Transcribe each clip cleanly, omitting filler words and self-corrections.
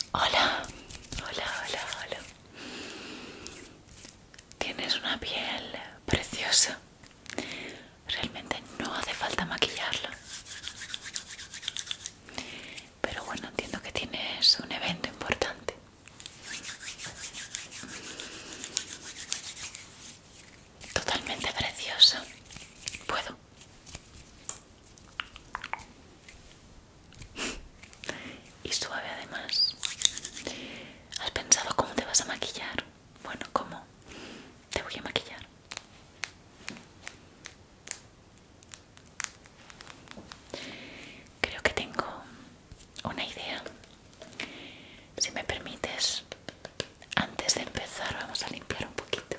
Hola, hola, hola, hola. Tienes una piel preciosa. Realmente no hace falta maquillarla. Pero bueno, entiendo que tienes un evento importante. Totalmente preciosa. ¿Puedo? Y suave además. ¿Has pensado cómo te vas a maquillar? Bueno, ¿cómo te voy a maquillar? Creo que tengo una idea. Si me permites, antes de empezar vamos a limpiar un poquito.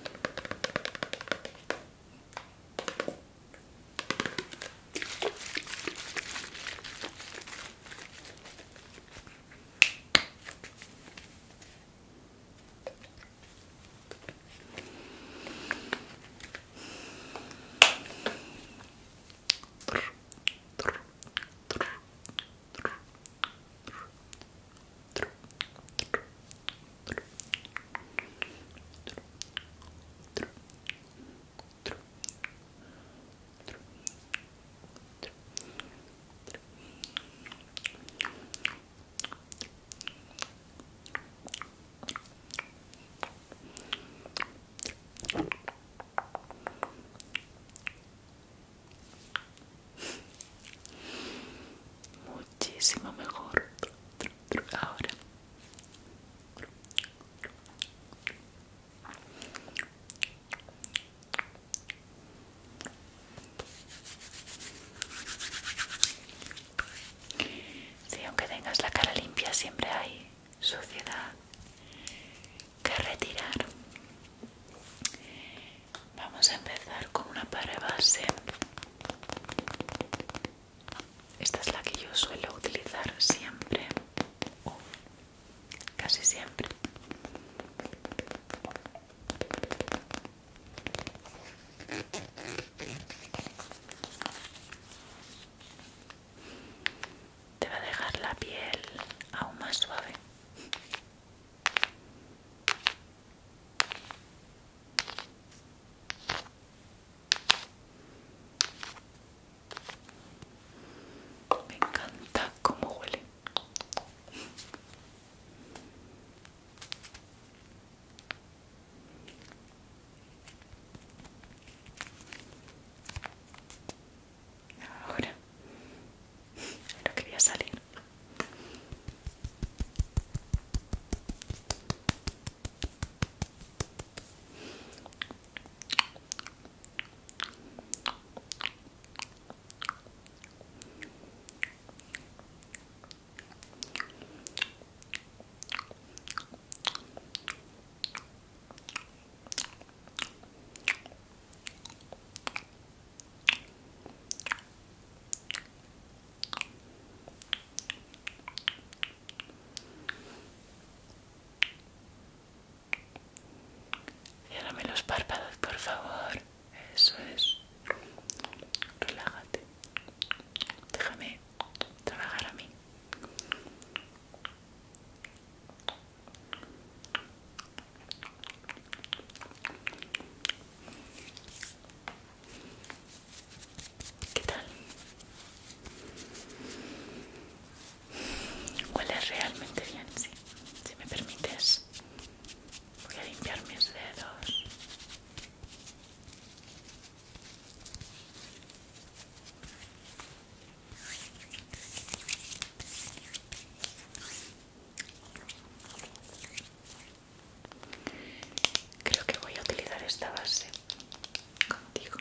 Muchísimo mejor. Ahora. Sí, aunque tengas la cara limpia, siempre hay suciedad que retirar. Vamos a empezar con una para base. Esta es la que yo suelo utilizar siempre, o casi siempre. Te va a dejar la piel aún más suave. Me encanta cómo huele. Ahora, no quería salir. Ciérrame los párpados, por favor. Eso es. Relájate. Déjame trabajar a mí. ¿Qué tal? Huele realmente bien, sí. Si me permites, voy a limpiar mis dedos. Creo que voy a utilizar esta base contigo.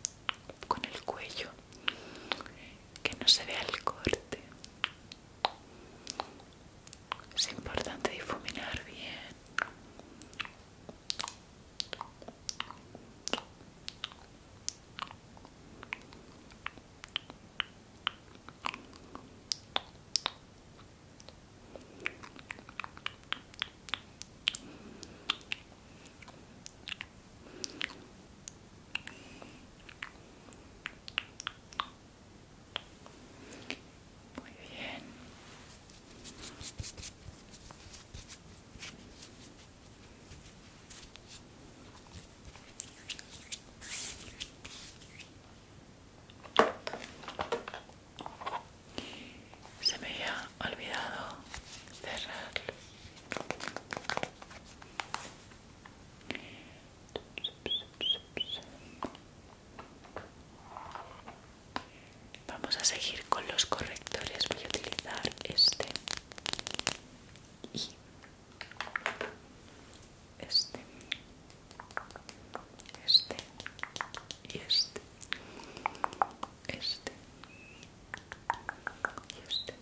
Con el cuello, que no se vea el corte. con los correctores voy a utilizar este y este, este y este, este y este.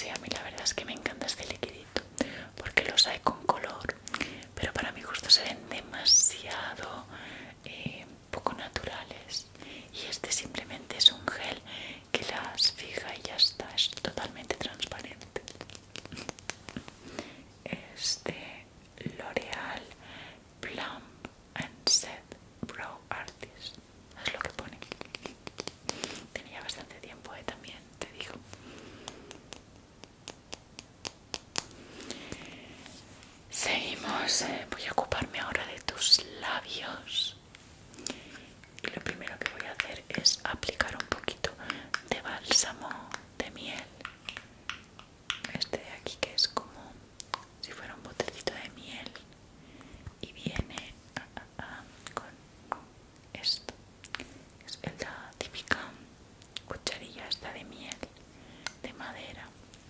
Sí, a mí la verdad es que me encanta este liquidito, porque los hay con color, pero para mi gusto se ven demasiado poco naturales. Y este simplemente es un gel que las fija y ya está, es totalmente transparente. Es de L'Oreal Plump and Set Brow Artist, es lo que pone. Tenía bastante tiempo, también te digo. Seguimos. Voy a ocuparme ahora de tus labios. Y lo primero que voy a hacer es aplicar un poquito de bálsamo de miel. Este de aquí, que es como si fuera un botecito de miel. Y viene con esto. Es la típica cucharilla esta de miel de madera.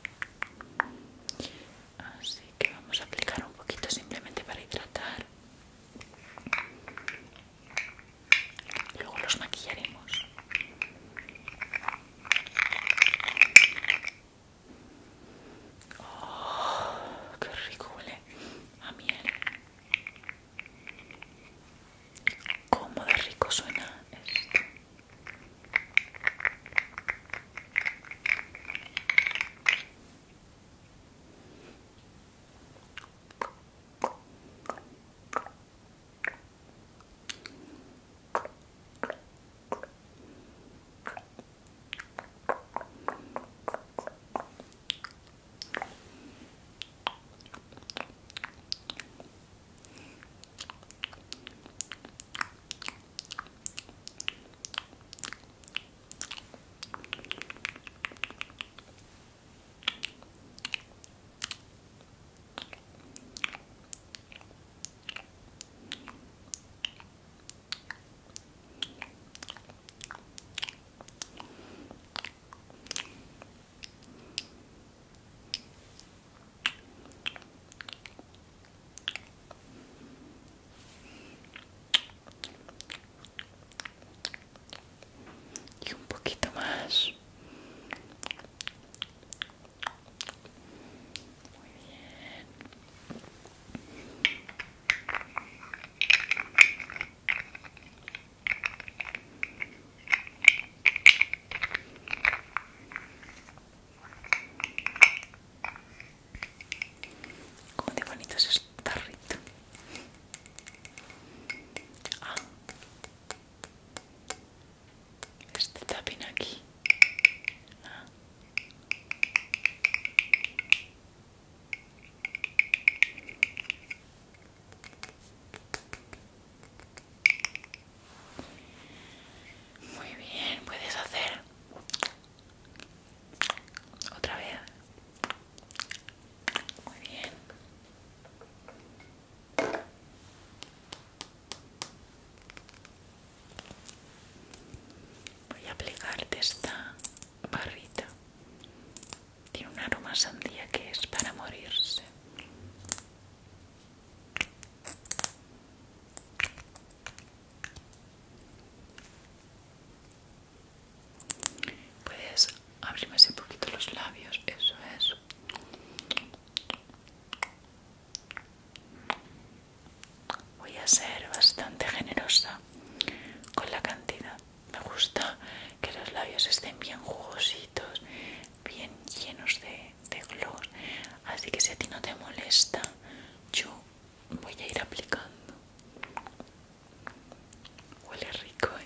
Así que vamos a aplicar un poquito simplemente para hidratar. Luego los maquillaremos. Oh, qué rico huele a miel. Cómo de rico suena esto. Y un poquito más. Muy bien. Cómo de bonito es este tarrito. Ah, este tapping aquí. Ah. Muy bien, puedes hacer otra vez. Muy bien. Voy a aplicarte esta barrita. Tiene un aroma a sandía que es para morirse. Puedes abrirme así un poquito los labios, eso es. Voy a ser bastante generosa con la cantidad. Me gusta que los labios estén bien jugositos, bien llenos de gloss. Así que si a ti no te molesta, yo voy a ir aplicando. Huele rico, ¿eh?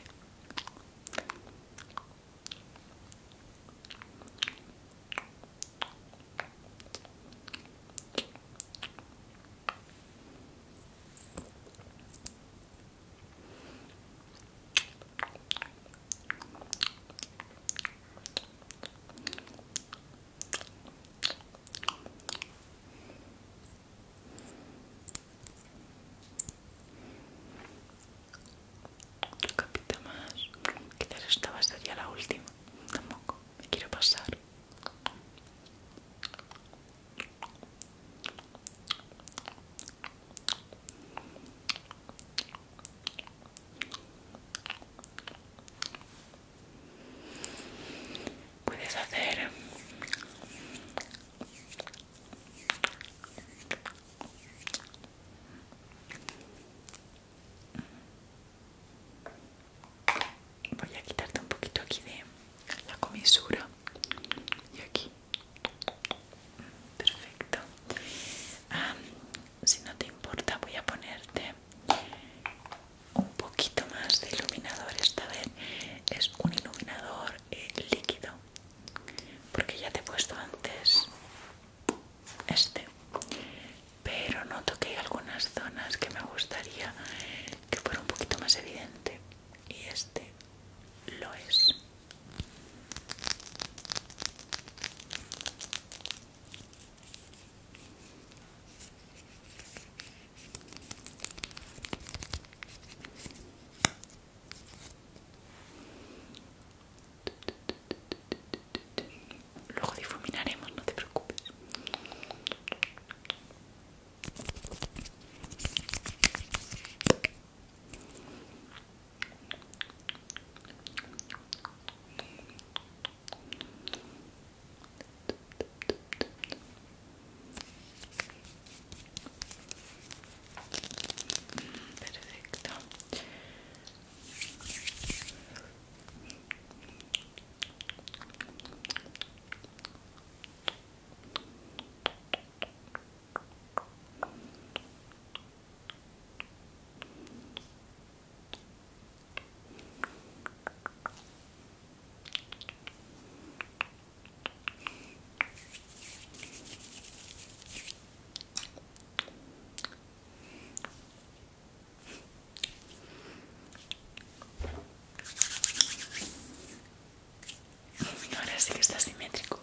sí que está simétrico.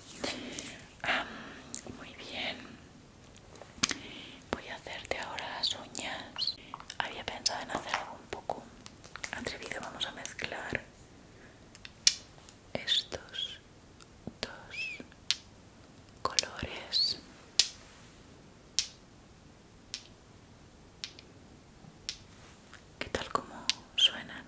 Muy bien. Voy a hacerte ahora las uñas. Había pensado en hacer algo un poco atrevido. Vamos a mezclar estos dos colores. ¿Qué tal como suenan?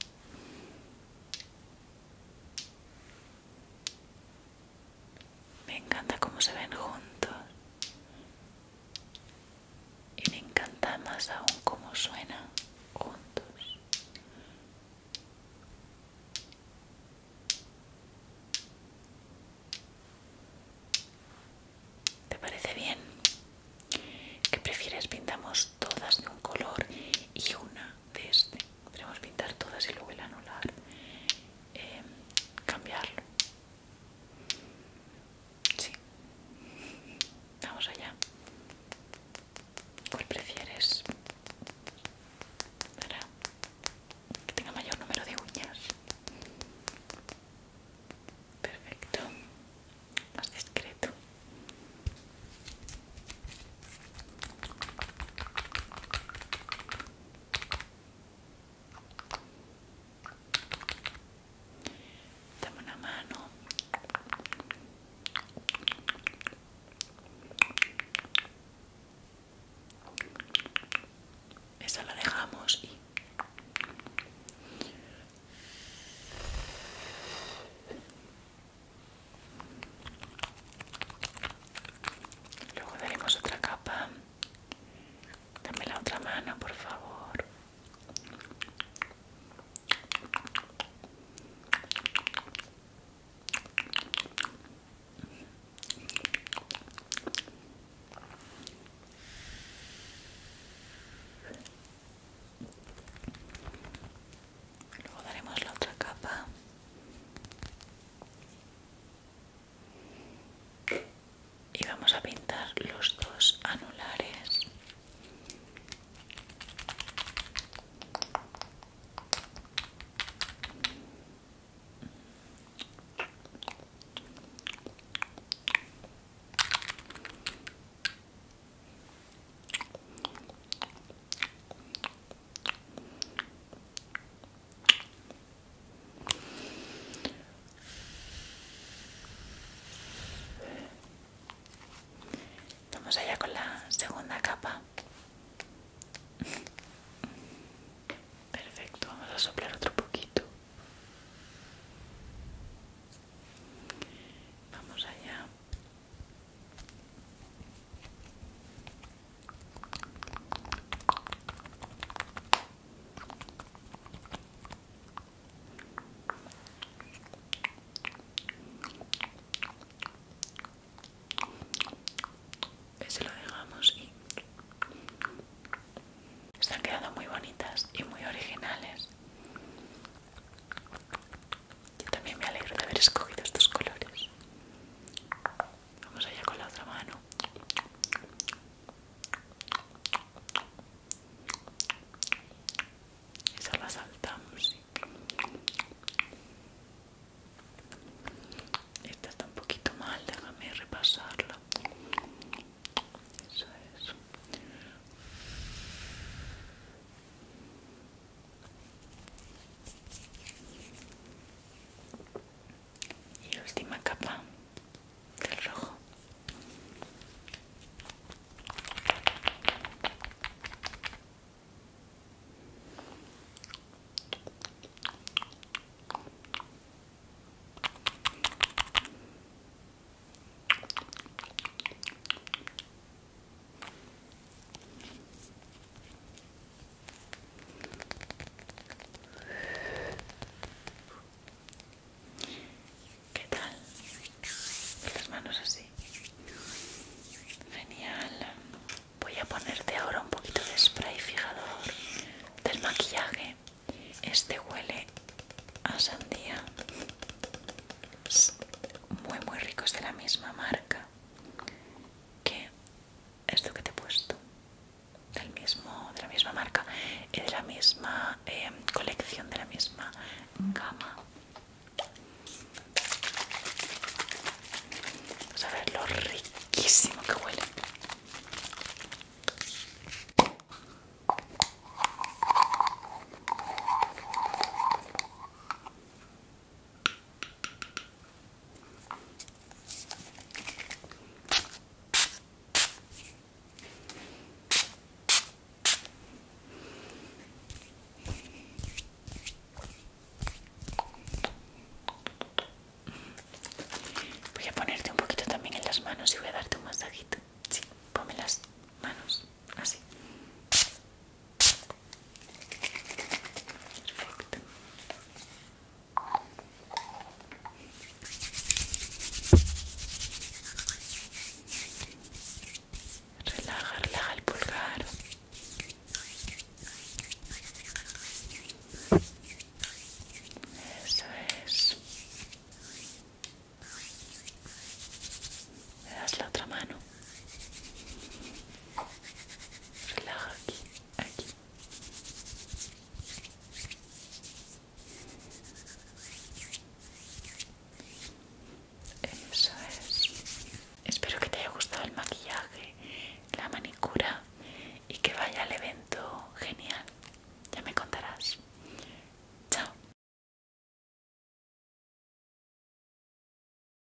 Me encanta cómo se ven juntos y me encanta más aún cómo suenan juntos. ¿Te parece bien? ¿Qué prefieres? ¿Pintamos todas de un color y una de este? Podemos pintar todas y luego el anular. Cambiarlo. Sí. Vamos allá. ¿Cuál prefieres? manos y voy a darte un masajito.